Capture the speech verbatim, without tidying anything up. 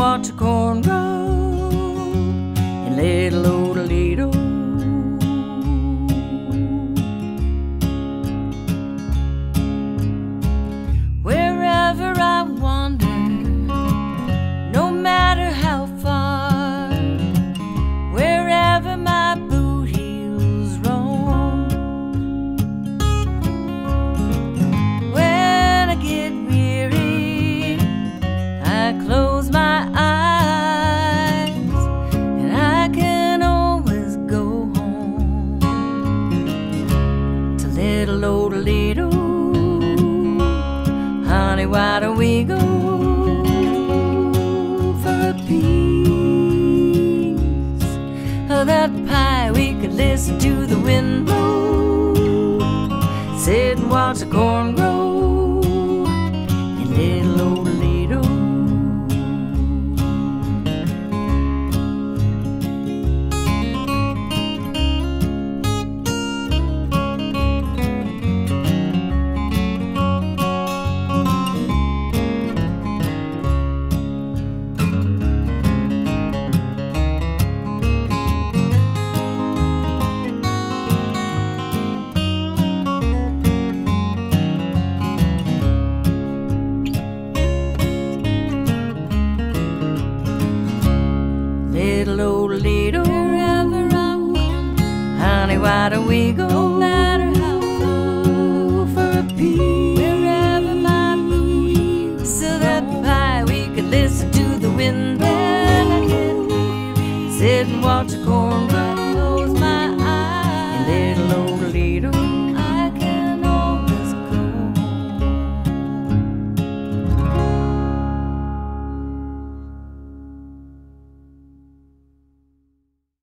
watch a corn grow in little Ole Aledo. Wherever I wander, no matter how far, wherever my boot heels roam, when I get weary, I close my eyes, and I can always go home to little Ole Aledo. Honey, why don't we go for a piece of that pie? We could listen to the wind blow, sit and watch the corn grow in little Ole Aledo. Little Ole Aledo, wherever I wander, honey, why don't we go? No matter how far, for a piece, wherever my boot, so that pie we could listen to the wind blow, sit and watch